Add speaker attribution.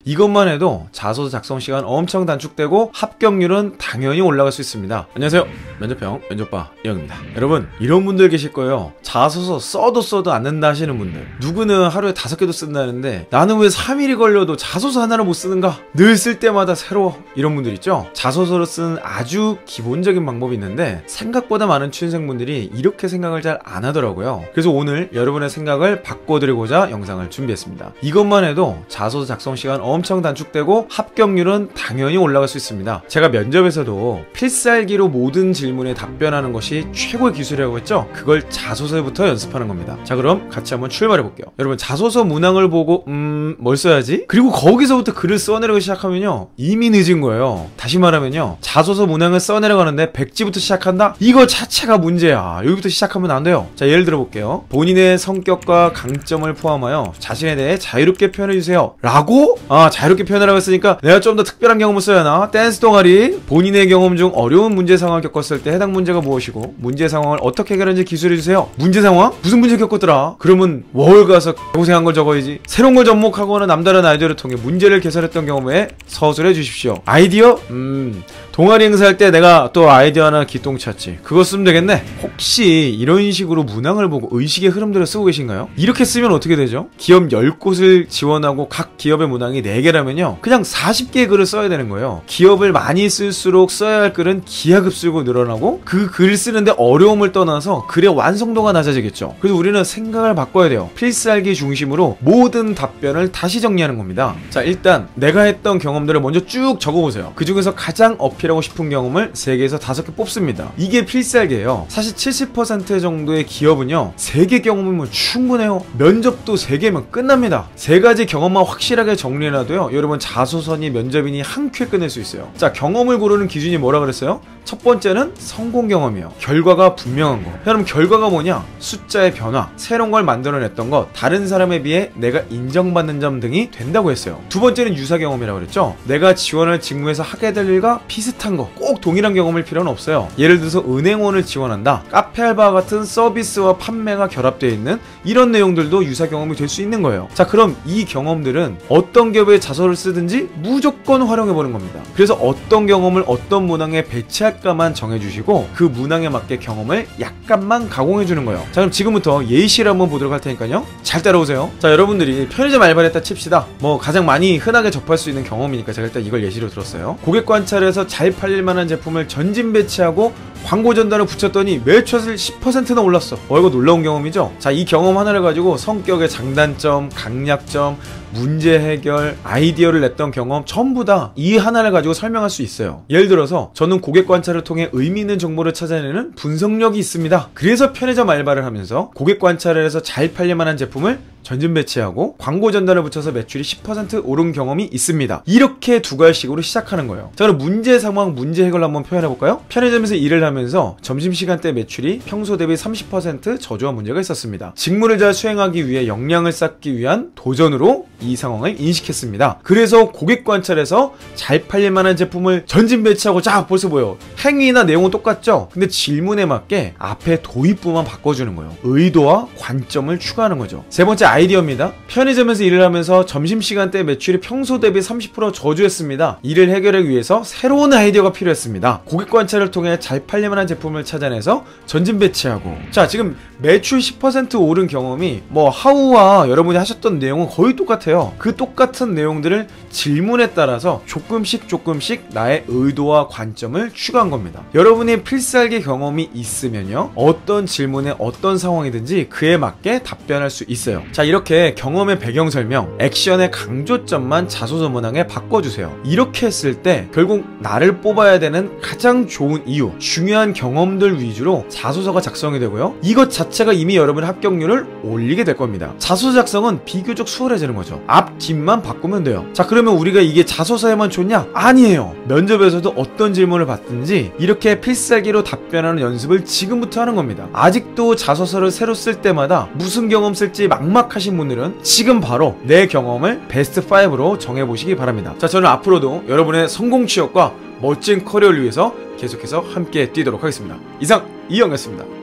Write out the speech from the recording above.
Speaker 1: 이것만 해도 자소서 작성 시간 엄청 단축되고 합격률은 당연히 올라갈 수 있습니다. 안녕하세요, 면접형 면접바 이영입니다. 여러분, 이런 분들 계실 거예요. 자소서 써도 안 된다 하시는 분들. 누구는 하루에 5개도 쓴다는데 나는 왜 3일이 걸려도 자소서 하나를 못 쓰는가? 늘 쓸 때마다 새로워. 이런 분들 있죠? 자소서를 쓰는 아주 기본적인 방법이 있는데 생각보다 많은 취준생분들이 이렇게 생각을 잘 안 하더라고요. 그래서 오늘 여러분의 생각을 바꿔드리고자 영상을 준비했습니다. 이것만 해도 자소서 작성 시간 엄청 단축되고 합격률은 당연히 올라갈 수 있습니다. 제가 면접에서도 필살기로 모든 질문에 답변하는 것이 최고의 기술이라고 했죠? 그걸 자소서부터 연습하는 겁니다. 자, 그럼 같이 한번 출발해 볼게요. 여러분, 자소서 문항을 보고 뭘 써야지? 그리고 거기서부터 글을 써내려고 시작하면요, 이미 늦은 거예요. 다시 말하면요, 자소서 문항을 써내려가는데 백지부터 시작한다? 이거 자체가 문제야. 여기부터 시작하면 안 돼요. 자, 예를 들어 볼게요. 본인의 성격과 강점을 포함하여 자신에 대해 자유롭게 표현해주세요 라고? 자유롭게 표현하라고 했으니까 내가 좀 더 특별한 경험을 써야 하나? 댄스 동아리. 본인의 경험 중 어려운 문제 상황을 겪었을 때 해당 문제가 무엇이고 문제 상황을 어떻게 해결하는지 기술해주세요. 문제 상황? 무슨 문제 겪었더라? 그러면 월 가서 고생한 걸 적어야지. 새로운 걸 접목하거나 남다른 아이디어를 통해 문제를 개설했던 경험에 서술해 주십시오. 아이디어? 동아리 행사할 때 내가 또 아이디어 하나 기똥찼지. 그거 쓰면 되겠네. 혹시 이런 식으로 문항을 보고 의식의 흐름대로 쓰고 계신가요? 이렇게 쓰면 어떻게 되죠? 기업 10곳을 지원하고 각 기업의 문항이 4개라면요, 그냥 40개의 글을 써야 되는 거예요. 기업을 많이 쓸수록 써야 할 글은 기하급수로 늘어나고 그 글 쓰는데 어려움을 떠나서 글의 완성도가 낮아지겠죠. 그래서 우리는 생각을 바꿔야 돼요. 필살기 중심으로 모든 답변을 다시 정리하는 겁니다. 자, 일단 내가 했던 경험들을 먼저 쭉 적어보세요. 그 중에서 가장 어필하고 싶은 경험을 3개에서 5개 뽑습니다. 이게 필살기예요. 사실 70% 정도의 기업은요, 3개 경험이면 충분해요. 면접도 3개면 끝납니다. 3가지 경험만 확실하게 정리해놔도요, 여러분 자소서니 면접이니 한 큐에 끝낼 수 있어요. 자, 경험을 고르는 기준이 뭐라 그랬어요? 첫 번째는 성공 경험이에요. 결과가 분명한 거. 여러분, 결과가 뭐냐? 숫자의 변화, 새로운 걸 만들어냈던 것, 다른 사람에 비해 내가 인정받는 점 등이 된다고 했어요. 두 번째는 유사 경험이라고 그랬죠? 내가 지원할 직무에서 하게 될 일과 비슷한 거, 꼭 동일한 경험일 필요는 없어요. 예를 들어서 은행원을 지원한다, 카페 알바와 같은 서비스와 판매가 결합되어 있는 이런 내용들도 유사 경험이 될 수 있는 거예요. 자, 그럼 이 경험들은 어떤 기업에 자소를 쓰든지 무조건 활용해보는 겁니다. 그래서 어떤 경험을 어떤 문항에 배치할까만 정해주시고 그 문항에 맞게 경험을 약간만 가공해주는 거예요. 자, 그럼 지금부터 예시를 한번 보도록 할 테니까요, 잘 따라오세요. 자, 여러분들이 편의점 알바를 했다 칩시다. 뭐 가장 많이 흔하게 접할 수 있는 경험이니까 제가 일단 이걸 예시로 들었어요. 고객 관찰에서 잘 팔릴 만한 제품을 전진 배치하고 광고 전단을 붙였더니 매출이 10%나 올랐어. 이거 놀라운 경험이죠? 자, 이 경험 하나를 가지고 성격의 장단점, 강약점, 문제 해결, 아이디어를 냈던 경험 전부 다 이 하나를 가지고 설명할 수 있어요. 예를 들어서 저는 고객 관찰을 통해 의미 있는 정보를 찾아내는 분석력이 있습니다. 그래서 편의점 알바를 하면서 고객 관찰을 해서 잘 팔릴 만한 제품을 전진 배치하고 광고 전단을 붙여서 매출이 10% 오른 경험이 있습니다. 이렇게 2갈식으로 시작하는 거예요. 자, 그럼 문제 상황, 문제 해결을 한번 표현해볼까요? 편의점에서 일을 하면서 점심시간대 매출이 평소 대비 30% 저조한 문제가 있었습니다. 직무를 잘 수행하기 위해 역량을 쌓기 위한 도전으로 이 상황을 인식했습니다. 그래서 고객 관찰에서 잘 팔릴 만한 제품을 전진 배치하고, 자, 벌써 보여. 행위나 내용은 똑같죠? 근데 질문에 맞게 앞에 도입부만 바꿔주는 거예요. 의도와 관점을 추가하는 거죠. 세 번째 아이디어입니다. 편의점에서 일을 하면서 점심시간대 매출이 평소 대비 30% 저조했습니다. 이를 해결하기 위해서 새로운 아이디어가 필요했습니다. 고객 관찰을 통해 잘 팔릴 만한 제품을 찾아내서 전진 배치하고. 자, 지금 매출 10% 오른 경험이 뭐 하우와 여러분이 하셨던 내용은 거의 똑같아요. 그 똑같은 내용들을 질문에 따라서 조금씩 나의 의도와 관점을 추가한 겁니다. 여러분의 필살기 경험이 있으면요, 어떤 질문에 어떤 상황이든지 그에 맞게 답변할 수 있어요. 자, 이렇게 경험의 배경 설명, 액션의 강조점만 자소서 문항에 바꿔주세요. 이렇게 했을 때 결국 나를 뽑아야 되는 가장 좋은 이유, 중요한 경험들 위주로 자소서가 작성이 되고요, 이것 자체가 이미 여러분의 합격률을 올리게 될 겁니다. 자소서 작성은 비교적 수월해지는 거죠. 앞, 뒷만 바꾸면 돼요. 자, 그러면 우리가 이게 자소서에만 좋냐? 아니에요. 면접에서도 어떤 질문을 받든지 이렇게 필살기로 답변하는 연습을 지금부터 하는 겁니다. 아직도 자소서를 새로 쓸 때마다 무슨 경험 쓸지 막막하신 분들은 지금 바로 내 경험을 베스트 5로 정해보시기 바랍니다. 자, 저는 앞으로도 여러분의 성공 취업과 멋진 커리어를 위해서 계속해서 함께 뛰도록 하겠습니다. 이상 이영이었습니다.